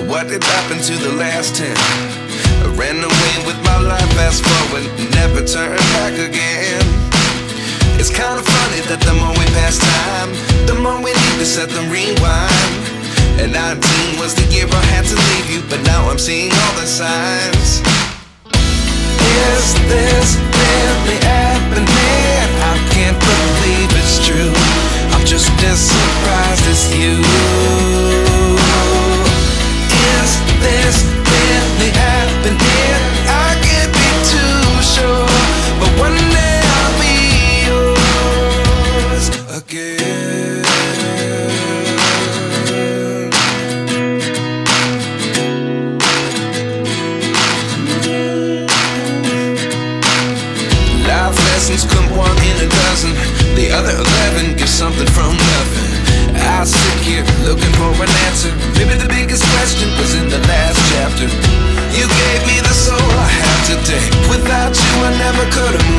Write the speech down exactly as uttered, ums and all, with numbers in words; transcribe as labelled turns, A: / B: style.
A: what did happen to the last ten? I ran away with my life, fast forward, never turn back again. It's kinda funny that the more we pass time, the more we need to set the rewind. And nineteen was the year I had to leave you, but now I'm seeing all the signs. Is this really happening? I can't believe it's true. I'm just as surprised as you. Is this really happening? I can't be too sure, but one day I'll be yours again. Life lessons come one in a dozen. The other eleven get something from nothing. I sit here looking for an answer. Maybe the biggest question was in the last chapter. You gave me the soul I have today. Without you I never could have moved.